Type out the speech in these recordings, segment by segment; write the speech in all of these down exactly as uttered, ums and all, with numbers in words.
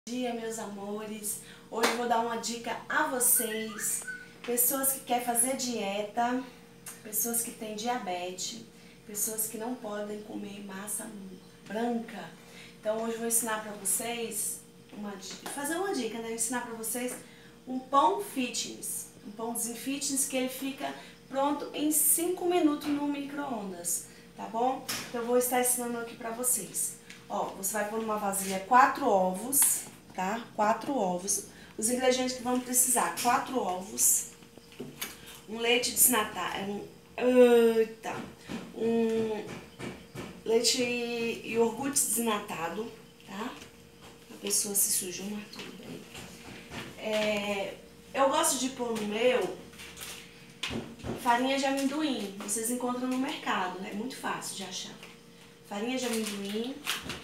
Bom dia, meus amores. Hoje eu vou dar uma dica a vocês, pessoas que querem fazer dieta, pessoas que têm diabetes, pessoas que não podem comer massa branca. Então hoje eu vou ensinar para vocês, uma, fazer uma dica, né? Ensinar para vocês um pão fitness, um pãozinho fitness que ele fica pronto em cinco minutos no micro-ondas, tá bom? Então eu vou estar ensinando aqui para vocês. Ó, você vai pôr numa vasilha quatro ovos, tá? Quatro ovos. Os ingredientes que vamos precisar: quatro ovos, um leite desnatado, um, eita, um leite e iogurte desnatado, tá? A pessoa se sujou, mas tudo bem. É, eu gosto de pôr no meu farinha de amendoim. Vocês encontram no mercado, é muito fácil de achar. Farinha de amendoim,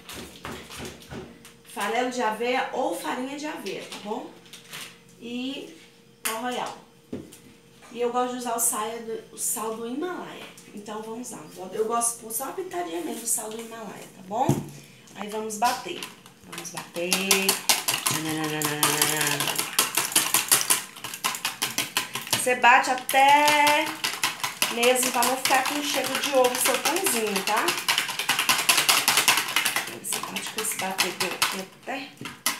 farelo de aveia ou farinha de aveia, tá bom? E pó royal. E eu gosto de usar o sal do, o sal do Himalaia. Então vamos lá. Eu gosto de pôr só uma pitadinha mesmo do sal do Himalaia, tá bom? Aí vamos bater. Vamos bater. Você bate até mesmo para não ficar com cheiro de ovo seu pãozinho, tá? Você bate com esse batedor aqui até.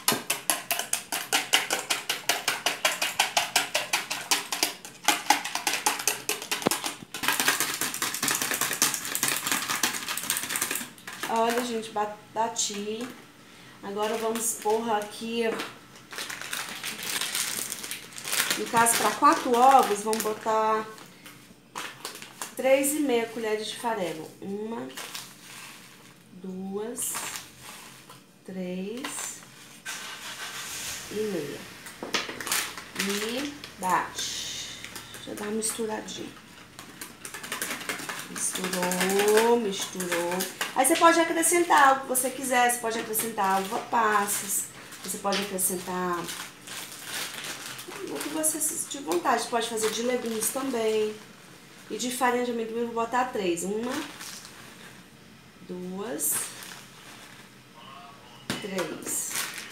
Olha, gente, bati. Agora vamos pôr aqui, no caso, para quatro ovos, vamos botar três e meia colheres de farelo. Uma, duas, três e meia. E bate. Deixa eu dar uma misturadinha. Misturou, misturou. Aí você pode acrescentar o que você quiser. Você pode acrescentar uva passas. Você pode acrescentar o que você sentir vontade. Você pode fazer de legumes também. E de farinha de amendoim eu vou botar três. Uma, duas, três.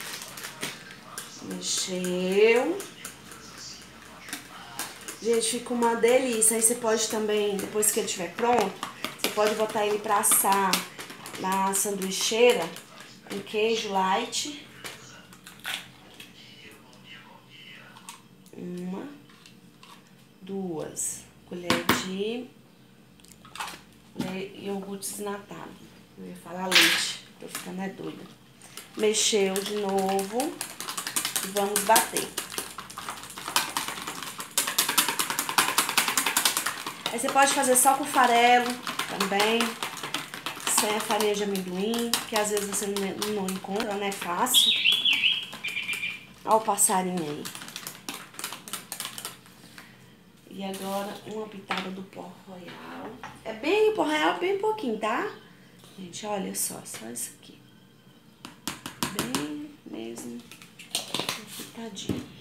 Mexeu. Gente, fica uma delícia. Aí você pode também, depois que ele estiver pronto, você pode botar ele pra assar na sanduicheira com queijo light. Uma, duas colheres de iogurte desnatado. Eu ia falar leite, tô ficando é doida. Mexeu de novo e vamos bater. Aí você pode fazer só com farelo também, sem a farinha de amendoim, que às vezes você não, não encontra, né? Fácil. Olha o passarinho aí. E agora uma pitada do pó royal. É bem pó royal, bem pouquinho, tá? Gente, olha só, só isso aqui. Bem mesmo, uma pitadinha.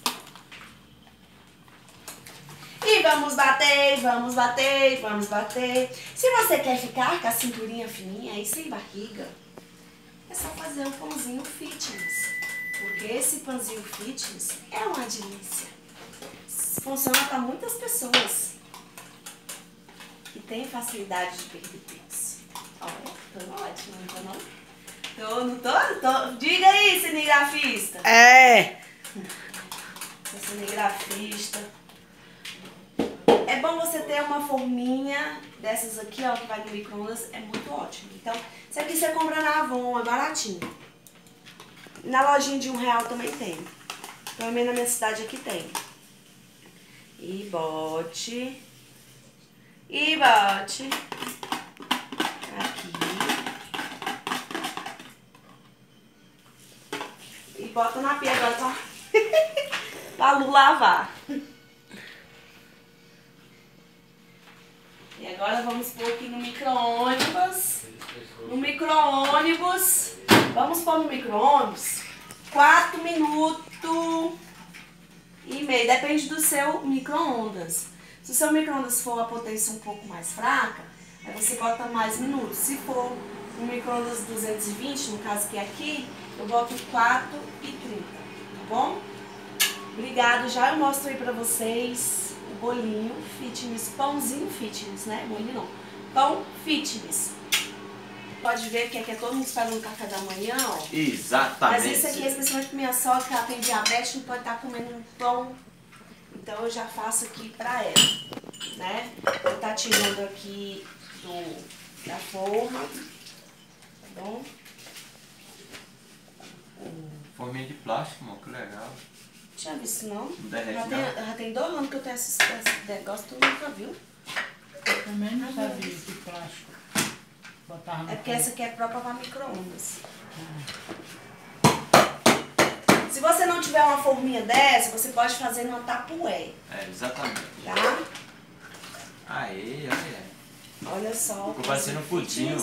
E vamos bater, vamos bater, vamos bater. Se você quer ficar com a cinturinha fininha e sem barriga, é só fazer um pãozinho fitness. Porque esse pãozinho fitness é uma delícia. Funciona para muitas pessoas que têm facilidade de perder peso. Olha, tô ótima, não tô não? Tô, não tô, tô. Diga aí, cinegrafista. É. Sou cinegrafista. É bom você ter uma forminha dessas aqui, ó, que vai no micro-ondas, é muito ótimo. Então, isso aqui você compra na Avon, é baratinho. Na lojinha de um real também tem. Também na minha cidade aqui tem. E bote. E bote. Aqui. E bota na pia agora pra, pra Lu lavar. E agora vamos pôr aqui no micro-ônibus. No micro-ônibus. Vamos pôr no micro-ônibus quatro minutos e meio. Depende do seu micro-ondas. Se o seu micro-ondas for a potência um pouco mais fraca, aí você bota mais minutos. Se for um micro-ondas duzentos e vinte, no caso que é aqui, eu boto quatro e trinta, tá bom? Obrigado, já eu mostro aí pra vocês o bolinho fitness, pãozinho fitness, né? Bolinho não, pão fitness. Pode ver que aqui é todo mundo esperando no café da manhã, ó. Exatamente. Mas esse aqui é especialmente pra minha sogra, que ela tem diabetes, não pode estar comendo um pão. Então eu já faço aqui pra ela, né? Vou estar tirando aqui do, da forma, tá bom? Forminha de plástico, mano, que legal. Tinha visto não? Não derrete, já, não? tem, já tem dois anos que eu tenho esse, esse negócio, tu nunca viu? Eu também não sabia de plástico. Botava no É porque fogo. essa aqui é própria para micro-ondas. Se você não tiver uma forminha dessa, você pode fazer numa tapué, É, exatamente. tá? Aê, olha. Olha só. Ficou parecendo um pudim.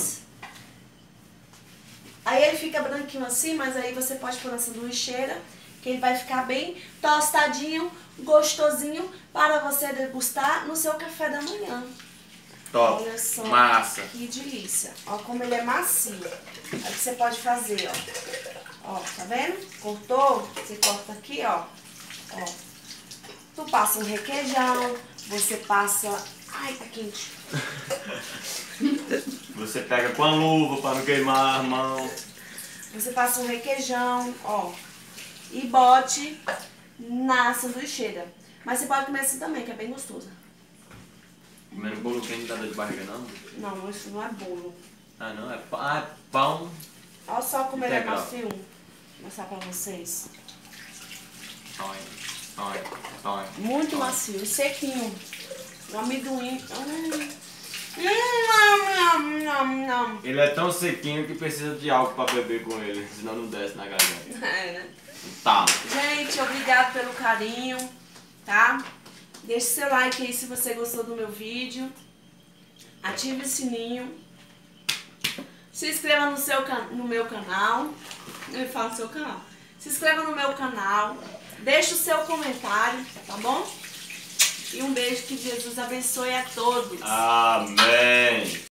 Aí ele fica branquinho assim, mas aí você pode pôr na sanduicheira, que ele vai ficar bem tostadinho, gostosinho, para você degustar no seu café da manhã. Top. Olha só, Massa. que delícia. Ó como ele é macio. Aí o que você pode fazer, ó. Ó, tá vendo? Cortou? Você corta aqui, ó. Ó. Tu passa um requeijão, você passa... Ai, tá quente. Você pega com a luva para não queimar a mão. Você passa um requeijão, ó. E bote na sanduicheira. Mas você pode comer assim também, que é bem gostoso. Comendo bolo quente não dá dor de barriga, não? Não, isso não é bolo. Ah, não? É pão. Ah, é pão. Olha só como ele é Integral. macio. Vou mostrar pra vocês. Olha, olha, olha. Muito macio, sequinho. Um amendoim. Hum. Hum, não, não, não. Ele é tão sequinho que precisa de álcool para beber com ele, senão não desce na garganta. É, né? Tá. Gente, obrigado pelo carinho, tá? Deixe seu like aí se você gostou do meu vídeo. Ative o sininho. Se inscreva no, seu, can- no meu canal. Eu falo seu canal. Se inscreva no meu canal. Deixe o seu comentário, tá bom? E um beijo, que Jesus abençoe a todos. Amém.